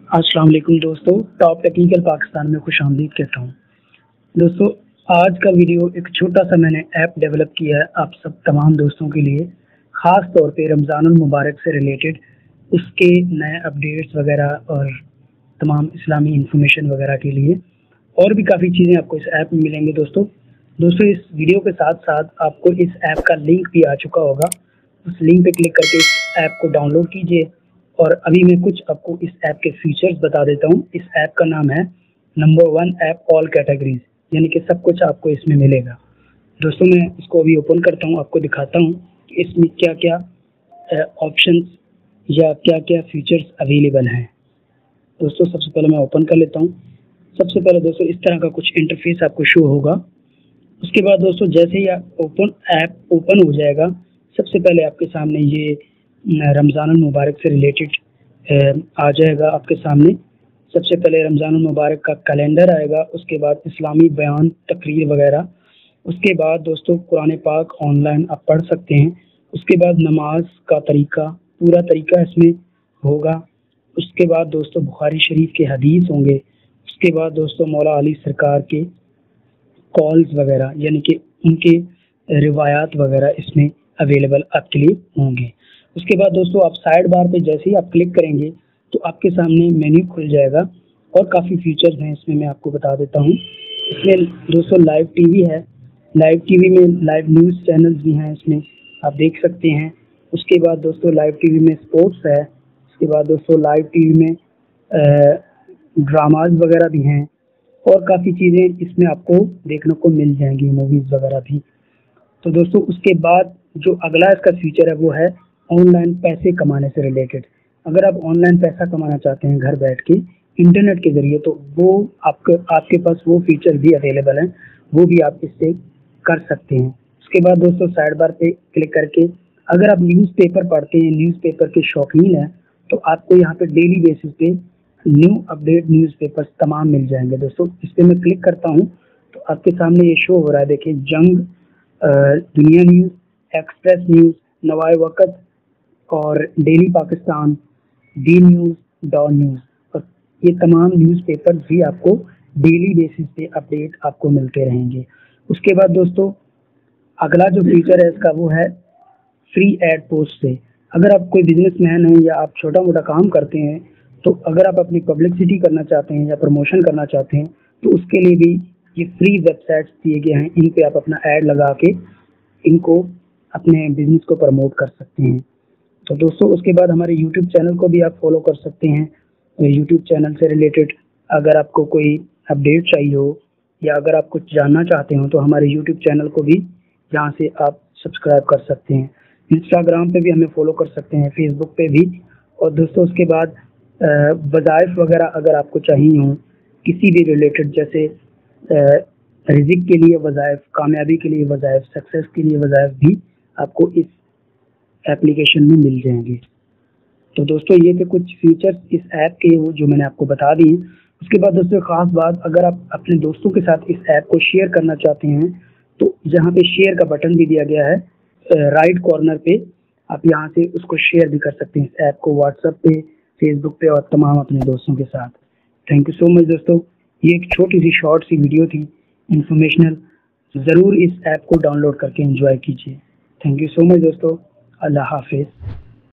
अस्सलाम वालेकुम दोस्तों, टॉप टेक्निकल पाकिस्तान में खुशामदीद कहता हूँ। दोस्तों, आज का वीडियो एक छोटा सा मैंने ऐप डेवलप किया है आप सब तमाम दोस्तों के लिए, ख़ास तौर पे रमज़ानुल मुबारक से रिलेटेड उसके नए अपडेट्स वगैरह और तमाम इस्लामी इन्फॉर्मेशन वगैरह के लिए। और भी काफ़ी चीज़ें आपको इस ऐप में मिलेंगी दोस्तों इस वीडियो के साथ-साथ आपको इस ऐप का लिंक भी आ चुका होगा। उस लिंक पे क्लिक करके इस ऐप को डाउनलोड कीजिए। और अभी मैं कुछ आपको इस ऐप के फीचर्स बता देता हूँ। इस ऐप का नाम है नंबर 1 ऐप ऑल कैटेगरीज़, यानी कि सब कुछ आपको इसमें मिलेगा। दोस्तों, मैं इसको अभी ओपन करता हूँ, आपको दिखाता हूँ कि इसमें क्या-क्या ऑप्शंस या क्या-क्या फीचर्स अवेलेबल हैं। दोस्तों, सबसे पहले मैं ओपन कर लेता हूँ। सबसे पहले दोस्तों इस तरह का कुछ इंटरफेस आपको शो होगा। उसके बाद दोस्तों जैसे ही ऐप ओपन हो जाएगा, सबसे पहले आपके सामने ये रमज़ानुल मुबारक से रिलेटेड आ जाएगा आपके सामने। सबसे पहले रमज़ानुल मुबारक का कैलेंडर आएगा, उसके बाद इस्लामी बयान, तकरीर वगैरह। उसके बाद दोस्तों कुरान पाक ऑनलाइन आप पढ़ सकते हैं। उसके बाद नमाज का तरीका, पूरा तरीका इसमें होगा। उसके बाद दोस्तों बुखारी शरीफ के हदीस होंगे। उसके बाद दोस्तों मौला अली सरकार के कॉल्स वगैरह, यानी कि उनके रिवायात वगैरह इसमें अवेलेबल आपके लिए होंगे। उसके बाद दोस्तों आप साइड बार पे जैसे ही आप क्लिक करेंगे तो आपके सामने मेन्यू खुल जाएगा और काफ़ी फीचर्स हैं इसमें, मैं आपको बता देता हूँ। इसमें दोस्तों लाइव टीवी है। लाइव टीवी में लाइव न्यूज़ चैनल्स भी हैं, इसमें आप देख सकते हैं। उसके बाद दोस्तों लाइव टीवी में स्पोर्ट्स है। उसके बाद दोस्तों लाइव टीवी में ड्रामाज वगैरह भी हैं और काफ़ी चीज़ें इसमें आपको देखने को मिल जाएंगी, मूवीज़ वगैरह भी। तो दोस्तों उसके बाद जो अगला इसका फीचर है वो है ऑनलाइन पैसे कमाने से रिलेटेड। अगर आप ऑनलाइन पैसा कमाना चाहते हैं घर बैठ के इंटरनेट के ज़रिए, तो वो आपके पास वो फीचर भी अवेलेबल हैं, वो भी आप इससे कर सकते हैं। उसके बाद दोस्तों साइड बार पे क्लिक करके अगर आप न्यूज़पेपर पढ़ते हैं, न्यूज़पेपर के शौकीन हैं, तो आपको यहाँ पे डेली बेसिस पे न्यू अपडेट न्यूज़पेपर्स तमाम मिल जाएंगे। दोस्तों इस पर मैं क्लिक करता हूँ तो आपके सामने ये शो हो रहा है, देखिए जंग, दुनिया news, express news, Nawai Waqt और daily Pakistan, D news, Dawn news, और ये तमाम न्यूज़पेपर्स भी आपको डेली बेसिस पे अपडेट आपको मिलते रहेंगे। उसके बाद दोस्तों अगला जो फीचर है इसका वो है फ्री एड पोस्ट से। अगर आप कोई बिजनेसमैन हैं या आप छोटा मोटा काम करते हैं, तो अगर आप अपनी पब्लिसिटी करना चाहते हैं या प्रमोशन करना चाहते हैं, तो उसके लिए भी ये फ्री वेबसाइट्स दिए गए हैं। इन पे आप अपना ऐड लगा के इनको अपने बिजनेस को प्रमोट कर सकते हैं। तो दोस्तों उसके बाद हमारे यूट्यूब चैनल को भी आप फॉलो कर सकते हैं। यूट्यूब चैनल से रिलेटेड अगर आपको कोई अपडेट चाहिए हो या अगर आप कुछ जानना चाहते हो, तो हमारे यूट्यूब चैनल को भी यहाँ से आप सब्सक्राइब कर सकते हैं। इंस्टाग्राम पे भी हमें फॉलो कर सकते हैं, फेसबुक पे भी। और दोस्तों उसके बाद वज़ाइफ वगैरह अगर आपको चाहिए हो किसी भी रिलेटेड, जैसे रिज़िक के लिए वज़ाइफ, कामयाबी के लिए वज़ाइफ, सक्सेस के लिए वज़ाइफ भी आपको इस एप्लीकेशन में मिल जाएंगे। तो दोस्तों ये थे कुछ फीचर्स इस ऐप के वो जो मैंने आपको बता दिए। उसके बाद दोस्तों ख़ास बात, अगर आप अपने दोस्तों के साथ इस ऐप को शेयर करना चाहते हैं, तो यहाँ पे शेयर का बटन भी दिया गया है राइट कॉर्नर पे। आप यहाँ से उसको शेयर भी कर सकते हैं इस ऐप को, व्हाट्सएप पे, फेसबुक पे और तमाम अपने दोस्तों के साथ। थैंक यू सो मच दोस्तों। ये एक छोटी सी शॉर्ट सी वीडियो थी इंफॉर्मेशनल। ज़रूर इस ऐप को डाउनलोड करके एंजॉय कीजिए। थैंक यू सो मच दोस्तों। अल्लाह हाफिज़।